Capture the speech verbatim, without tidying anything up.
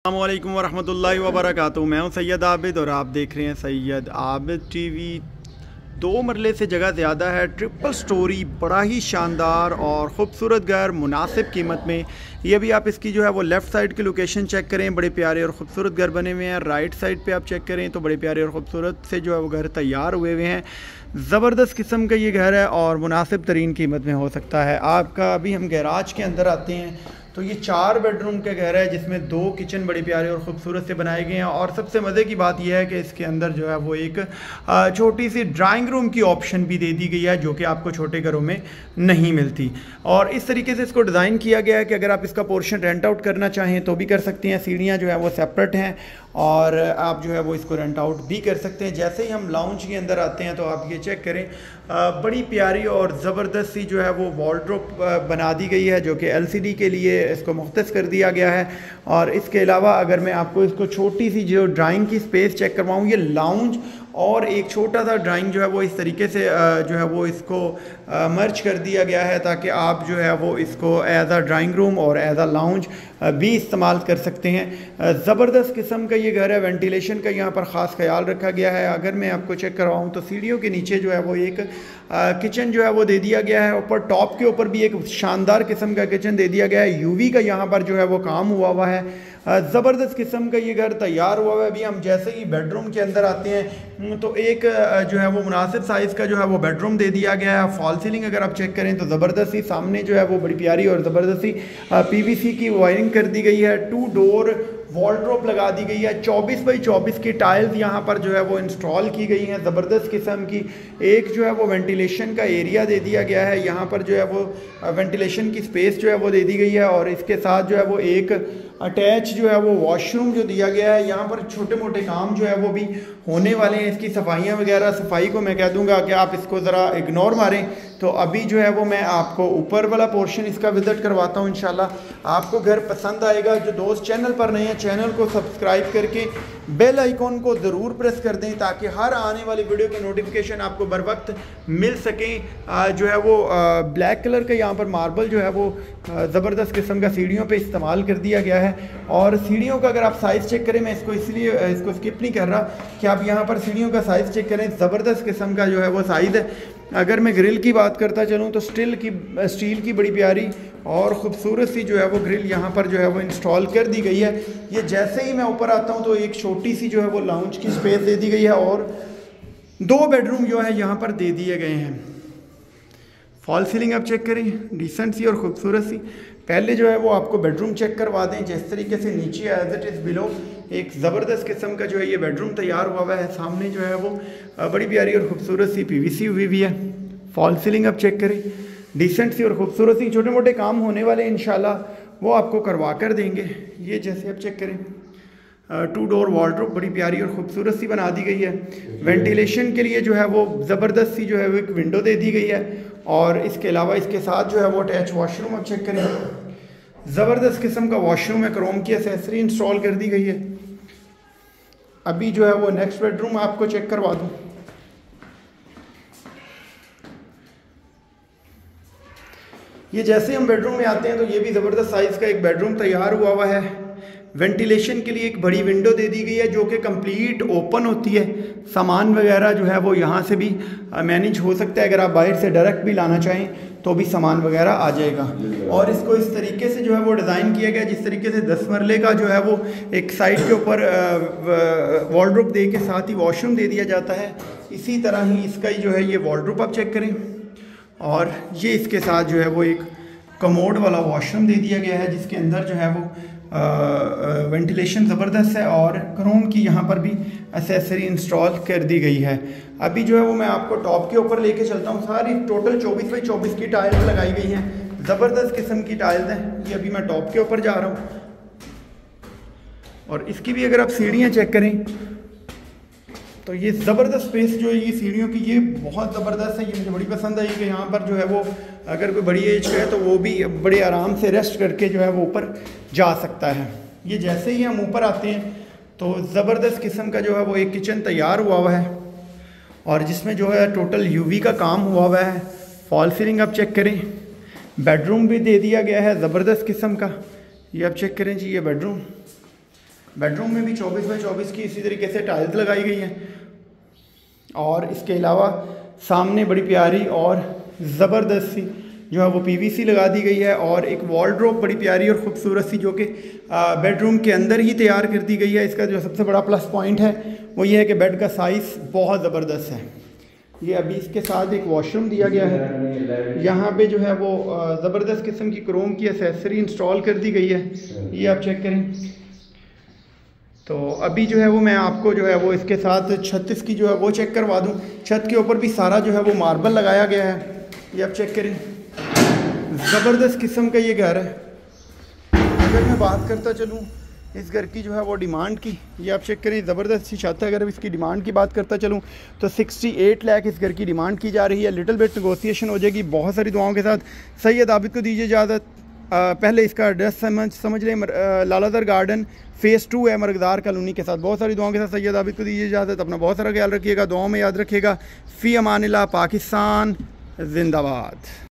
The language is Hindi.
अस्सलामुअलैकुम वरहमतुल्लाहि वबरकातुहू। मैं हूं सैयद आबिद और आप देख रहे हैं सैयद आबिद टीवी। दो मरले से जगह ज़्यादा है, ट्रिपल स्टोरी, बड़ा ही शानदार और ख़ूबसूरत घर मुनासिब कीमत में। ये भी आप इसकी जो है वो लेफ़्ट साइड की लोकेशन चेक करें, बड़े प्यारे और ख़ूबसूरत घर बने हुए हैं। राइट साइड पे आप चेक करें तो बड़े प्यारे और ख़ूबसूरत से जो है वो घर तैयार हुए हुए हैं। ज़बरदस्त किस्म का ये घर है और मुनासिब तरीन कीमत में हो सकता है आपका। अभी हम गैराज के अंदर आते हैं तो ये चार बेडरूम का घर है जिसमें दो किचन बड़े प्यारे और ख़ूबसूरत से बनाए गए हैं। और सबसे मज़े की बात यह है कि इसके अंदर जो है वो एक छोटी सी ड्राइंग रूम की ऑप्शन भी दे दी गई है जो कि आपको छोटे घरों में नहीं मिलती। और इस तरीके से इसको डिज़ाइन किया गया है कि अगर आप इसका पोर्शन रेंट आउट करना चाहें तो भी कर सकते हैं। सीढ़ियाँ जो है वो सेपरेट हैं और आप जो है वो इसको रेंट आउट भी कर सकते हैं। जैसे ही हम लाउंज के अंदर आते हैं तो आप ये चेक करें, बड़ी प्यारी और ज़बरदस्त सी जो है वो वॉलड्रॉप बना दी गई है जो कि एलसीडी के लिए इसको मुख्तस कर दिया गया है। और इसके अलावा अगर मैं आपको इसको छोटी सी जो ड्राइंग की स्पेस चेक करवाऊँ, ये लाउंज और एक छोटा सा ड्राइंग जो है वो इस तरीके से जो है वो इसको मर्ज कर दिया गया है ताकि आप जो है वो इसको एज आ ड्राइंग रूम और एज आ लाउंज भी इस्तेमाल कर सकते हैं। ज़बरदस्त किस्म का ये घर है। वेंटिलेशन का यहाँ पर ख़ास ख्याल रखा गया है। अगर मैं आपको चेक करवाऊँ तो सीढ़ियों के नीचे जो है वो एक किचन जो है वो दे दिया गया है। ऊपर टॉप के ऊपर भी एक शानदार किस्म का किचन दे दिया गया है। यूवी का यहाँ पर जो है वो काम हुआ हुआ है। ज़बरदस्त किस्म का ये घर तैयार हुआ है। अभी हम जैसे ही बेडरूम के अंदर आते हैं तो एक जो है वो मुनासिब साइज़ का जो है वो बेडरूम दे दिया गया है। फॉल सीलिंग अगर आप चेक करें तो ज़बरदस्ती सामने जो है वो बड़ी प्यारी और ज़बरदस्ती पीवीसी की वायरिंग कर दी गई है। टू डोर वॉलड्रॉप लगा दी गई है। चौबीस बाई चौबीस की टाइल्स यहाँ पर जो है वो इंस्टॉल की गई हैं ज़बरदस्त किस्म की। एक जो है वो वेंटिलेशन का एरिया दे दिया गया है। यहाँ पर जो है वो वेंटिलेशन की स्पेस जो है वो दे दी गई है और इसके साथ जो है वो एक अटैच जो है वो वॉशरूम जो दिया गया है। यहाँ पर छोटे मोटे काम जो है वो भी होने वाले हैं। इसकी सफाइयाँ वगैरह, सफाई को मैं कह दूँगा कि आप इसको ज़रा इग्नोर मारें। तो अभी जो है वो मैं आपको ऊपर वाला पोर्शन इसका विज़िट करवाता हूँ। इंशाल्लाह आपको घर पसंद आएगा। जो दोस्त चैनल पर नए हैं, चैनल को सब्सक्राइब करके बेल आइकॉन को ज़रूर प्रेस कर दें ताकि हर आने वाली वीडियो की नोटिफिकेशन आपको बर वक्त मिल सकें। जो है वो ब्लैक कलर का यहाँ पर मार्बल जो है वो ज़बरदस्त किस्म का सीढ़ियों पे इस्तेमाल कर दिया गया है। और सीढ़ियों का अगर आप साइज़ चेक करें, मैं इसको इसलिए इसको स्किप नहीं कर रहा कि आप यहाँ पर सीढ़ियों का साइज़ चेक करें। ज़बरदस्त किस्म का जो है वो साइज़ है। अगर मैं ग्रिल की बात करता चलूँ तो स्टील की स्टील की बड़ी प्यारी और ख़ूबसूरत सी जो है वो ग्रिल यहाँ पर जो है वो इंस्टॉल कर दी गई है। ये जैसे ही मैं ऊपर आता हूँ तो एक छोटी सी जो है वो लाउंज की स्पेस दे दी गई है और दो बेडरूम जो है यहाँ पर दे दिए गए हैं। फॉल सीलिंग आप चेक करें, डिसेंट सी और ख़ूबसूरत सी। पहले जो है वो आपको बेडरूम चेक करवा दें जिस तरीके से नीचे एज इट इज़ बिलो एक ज़बरदस्त किस्म का जो है ये बेडरूम तैयार हुआ हुआ है। सामने जो है वो बड़ी प्यारी और ख़ूबसूरत सी पीवीसी हुई भी है। फॉल सीलिंग आप चेक करें, डिसेंट सी और ख़ूबसूरत सी। छोटे मोटे काम होने वाले इंशाल्लाह वो आपको करवा कर देंगे। ये जैसे आप चेक करें, टू डोर वॉलड्रॉप बड़ी प्यारी और ख़ूबसूरत सी बना दी गई है। वेंटिलेशन के लिए जो है वो ज़बरदस्त सी जो है वो एक विंडो दे दी गई है। और इसके अलावा इसके साथ जो है वो अटैच वॉशरूम आप चेक करें, ज़बरदस्त किस्म का वॉशरूम है। क्रोम की एसेसरी इंस्टॉल कर दी गई है। अभी जो है वो नेक्स्ट बेडरूम आपको चेक करवा दूँ। ये जैसे हम बेडरूम में आते हैं तो ये भी ज़बरदस्त साइज़ का एक बेडरूम तैयार हुआ हुआ है। वेंटिलेशन के लिए एक बड़ी विंडो दे दी गई है जो कि कंप्लीट ओपन होती है। सामान वगैरह जो है वो यहाँ से भी मैनेज हो सकता है। अगर आप बाहर से डायरेक्ट भी लाना चाहें तो भी सामान वगैरह आ जाएगा। और इसको इस तरीके से जो है वो डिज़ाइन किया गया जिस तरीके से दस मरले का जो है वो एक साइड के ऊपर वॉलड्रॉप दे के साथ ही वॉशरूम दे दिया जाता है, इसी तरह ही इसका ही जो है ये वॉलड्रॉप आप चेक करें। और ये इसके साथ जो है वो एक कमोड वाला वॉशरूम दे दिया गया है जिसके अंदर जो है वो वेंटिलेशन ज़बरदस्त है और क्रोम की यहाँ पर भी एसेसरी इंस्टॉल कर दी गई है। अभी जो है वो मैं आपको टॉप के ऊपर लेके चलता हूँ। सारी टोटल चौबीस बाई चौबीस की टाइल्स लगाई गई हैं। ज़बरदस्त किस्म की टाइल्स हैं। ये अभी मैं टॉप के ऊपर जा रहा हूँ और इसकी भी अगर आप सीढ़ियाँ चेक करें तो ये ज़बरदस्त स्पेस जो है ये सीढ़ियों की ये बहुत ज़बरदस्त है। ये मुझे बड़ी पसंद आई कि यहाँ पर जो है वो अगर कोई बड़ी एज का है तो वो भी बड़े आराम से रेस्ट करके जो है वो ऊपर जा सकता है। ये जैसे ही हम ऊपर आते हैं तो ज़बरदस्त किस्म का जो है वो एक किचन तैयार हुआ हुआ है और जिसमें जो है टोटल यूवी का काम हुआ हुआ है। फॉल सीलिंग आप चेक करें, बेडरूम भी दे दिया गया है ज़बरदस्त किस्म का। ये आप चेक करें जी, ये बेडरूम बेडरूम में भी चौबीस बाई चौबीस की इसी तरीके से टाइल्स लगाई गई हैं। और इसके अलावा सामने बड़ी प्यारी और ज़बरदस्त सी जो है वो पीवीसी लगा दी गई है, और एक वॉलड्रॉप बड़ी प्यारी और ख़ूबसूरत सी जो कि बेडरूम के अंदर ही तैयार कर दी गई है। इसका जो सबसे बड़ा प्लस पॉइंट है वो ये है कि बेड का साइज़ बहुत ज़बरदस्त है। ये अभी इसके साथ एक वॉशरूम दिया गया है। यहाँ पे जो है वो ज़बरदस्त किस्म की क्रोम की एसेसरी इंस्टॉल कर दी गई है, ये आप चेक करें। तो अभी जो है वो मैं आपको जो है वो इसके साथ छत इसकी जो है वो चेक करवा दूँ। छत के ऊपर भी सारा जो है वो मार्बल लगाया गया है, ये आप चेक करें। ज़बरदस्त किस्म का ये घर है। अगर मैं बात करता चलूँ इस घर की जो है वो डिमांड की, ये आप चेक करें, ज़बरदस्त सी छत है। अगर इसकी डिमांड की बात करता चलूँ तो अड़सठ लाख इस घर की डिमांड की जा रही है। लिटिल बिट नेगोशिएशन हो जाएगी। बहुत सारी दुआओं के साथ सैयद आबिद को दीजिए इजाज़त। पहले इसका एड्रेस समझ समझ लें, लालादर गार्डन फ़ेज़ टू है मरगदार कॉलोनी के साथ। बहुत सारी दुआओं के साथ सैयद आबिद को दीजिए इजाज़त। अपना बहुत सारा ख्याल रखिएगा, दुआओं में याद रखिएगा। फ़ी अमानिल्लाह। पाकिस्तान जिंदाबाद।